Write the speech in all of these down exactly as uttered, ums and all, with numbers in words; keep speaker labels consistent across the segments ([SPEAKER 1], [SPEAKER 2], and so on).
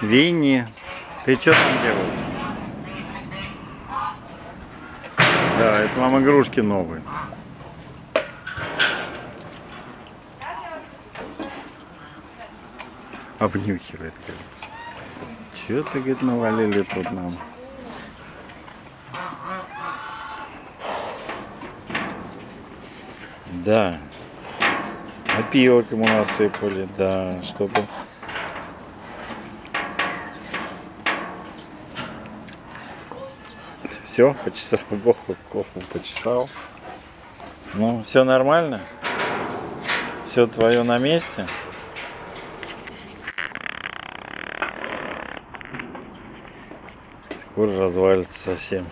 [SPEAKER 1] Винни, ты что там делаешь? Да, это вам игрушки новые. Обнюхивает, кажется. Че-то, говорит, навалили тут нам. Да. Опилок ему насыпали, да, чтобы... Все, почесал голову, голову почесал. Ну, все нормально? Все твое на месте? Скоро развалится совсем.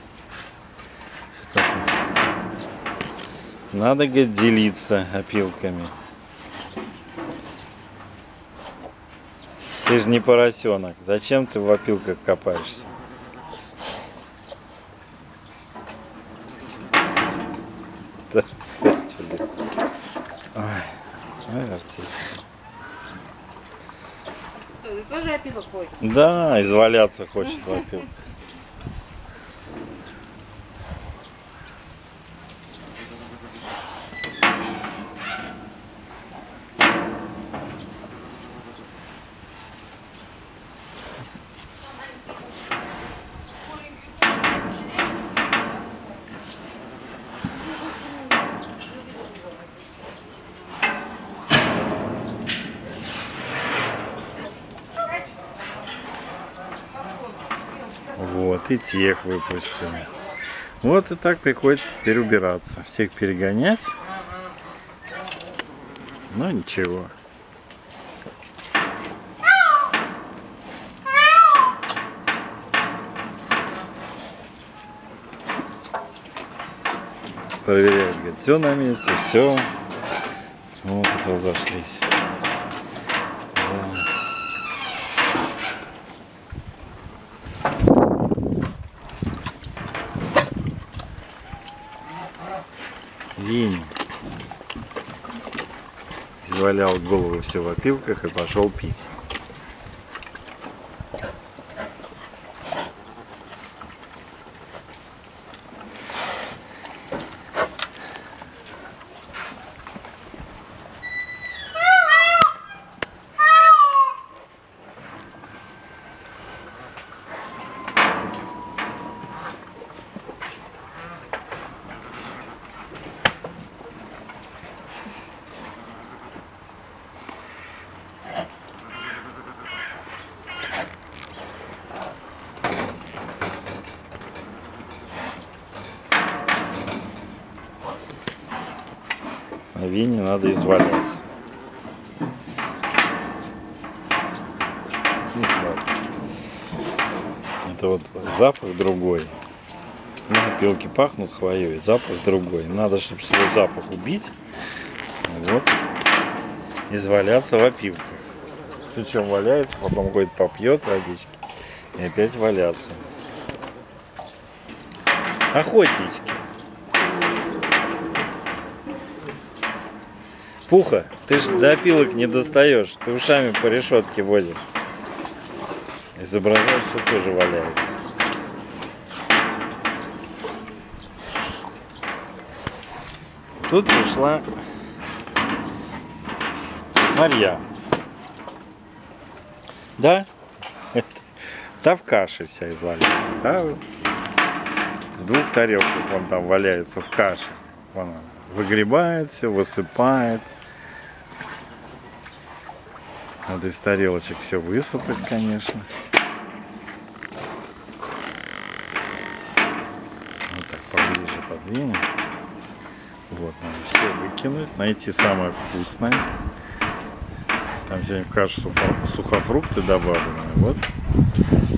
[SPEAKER 1] Надо, говорит, делиться опилками. Ты же не поросенок. Зачем ты в опилках копаешься? Да, да, чудо. Ой, ой, артист.
[SPEAKER 2] Ты тоже опилок хочешь?
[SPEAKER 1] Да, изваляться хочет в опилках. Вот, и тех выпустили. Вот и так приходится теперь убираться. Всех перегонять. Но ничего. Проверяют, говорит, все на месте, все. Вот это разошлись. Да. Винни извалял голову все в опилках и пошел пить. А Винни надо изваляться. Это вот запах другой. Ну, опилки пахнут хвоей, запах другой. Надо, чтобы свой запах убить, вот, изваляться в опилках. Причем валяется, потом ходит, попьет водички и опять валяться. Охотнички. Пуха, ты ж до опилок не достаешь, ты ушами по решетке водишь. Изображает, что тоже валяется. Тут пришла Марья. Да? Та в каше вся извалена. Да? В двух тарелках он там валяется в каше. Вон она выгребает все, высыпает. Надо из тарелочек все высыпать, конечно. Вот так поближе подвинем. Вот, надо все выкинуть, найти самое вкусное. Там сегодня в кашу сухофрукты добавлены. Вот.